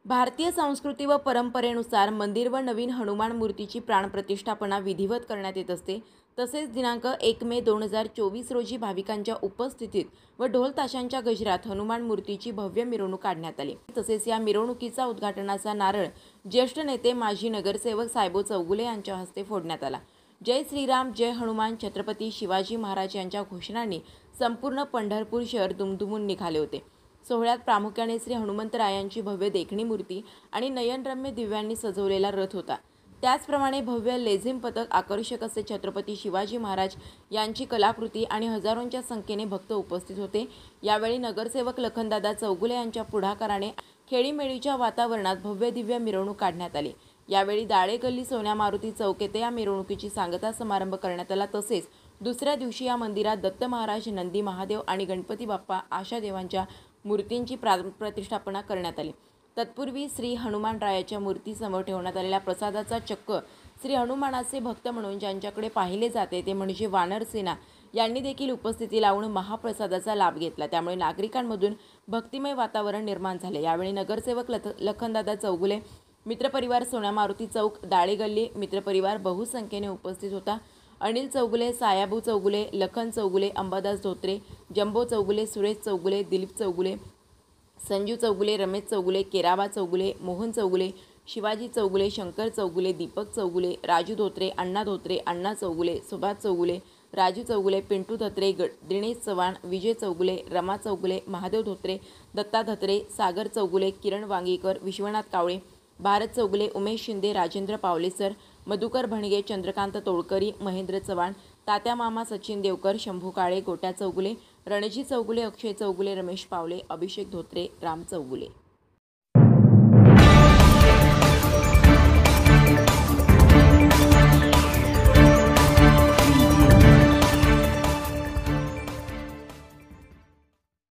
भारतीय संस्कृती व परंपरेनुसार मंदिर व नवीन हनुमान मूर्तीची प्राणप्रतिष्ठापना विधिवत करण्यात येत असते। तसेच दिनांक 1 मे 2024 रोजी भाविकांच्या उपस्थितीत व ढोल ताशांच्या गजरात हनुमान मूर्तीची भव्य मिरवणूक काढण्यात आली। तसेच या मिरवणुकीचा उद्घाटनाचा नारळ ज्येष्ठ नेते माजी नगरसेवक साहेबो चौगुले यांच्या हस्ते फोडण्यात आला। जय श्रीराम, जय हनुमान, छत्रपती शिवाजी महाराज यांच्या घोषणांनी संपूर्ण पंढरपूर शहर दुमदुमून निघाले होते। सोहळ्यात प्रामुख्याने श्री हनुमंतरायांची भव्य देखणी मूर्ती आणि नयनरम्य दिव्यांनी सजवलेला रथ होता। त्याचप्रमाणे भव्य लेझिम पथक, आकर्षक असे छत्रपती शिवाजी महाराज यांची कलाकृती आणि हजारोंच्या संख्येने भक्त उपस्थित होते। यावेळी नगरसेवक लखनदादा चौगुले यांच्या पुढाकाराने खेळीमेळीच्या वातावरणात भव्य दिव्य मिरवणूक काढण्यात आली। यावेळी दाळे गल्ली सोन्या मारुती चौक येथे या मिरवणुकीची सांगता समारंभ करण्यात आला। तसेच दुसऱ्या दिवशी या मंदिरात दत्त महाराज, नंदी महादेव आणि गणपती बाप्पा अशा देवांच्या मूर्तींची प्रतिष्ठापना करण्यात आली। तत्पूर्वी श्री हनुमानरायाच्या मूर्तीसमोर ठेवण्यात आलेल्या प्रसादाचा चक्क श्री हनुमानाचे भक्त म्हणून ज्यांच्याकडे पाहिले जाते ते म्हणजे वानर सेना यांनी देखील उपस्थिती लावून महाप्रसादाचा लाभ घेतला। त्यामुळे नागरिकांमधून भक्तिमय वातावरण निर्माण झाले। यावेळी नगरसेवक लखनदादा चौगुले, मित्रपरिवार सोन्या मारुती चौक, दाळे गल्ली मित्रपरिवार बहुसंख्येने उपस्थित होता। अनिल चौगुले, सायाबू चौगुले, लखन चौगुले, अंबादास धोत्रे, जंबो चौगुले, सुरेश चौगुले, दिलीप चौगुले, संजू चौगुले, रमेश चौगुले, केराबा चौगुले, मोहन चौगुले, शिवाजी चौगुले, शंकर चौगुले, दीपक चौगुले, राजू धोत्रे, अण्णा धोत्रे, अण्णा चौगुले, सुभाष चौगुले, राजू चौगुले, पिंटू धत्रे, दिनेश चव्हाण, विजय चौगुले, रमा चौगुले, महादेव धोत्रे, दत्ता धत्रे, सागर चौगुले, किरण वांगीकर, विश्वनाथ कावळे, भारत चौगुले, उमेश शिंदे, राजेंद्र पावलेसर, मधुकर भणगे, चंद्रकांत तोडकरी, महेंद्र चव्हाण, तात्या मामा, सचिन देवकर, शंभू काळे, गोट्या चौगुले, रणजी चौगुले, अक्षय चौगुले, रमेश पावले, अभिषेक धोत्रे, राम चौगुले।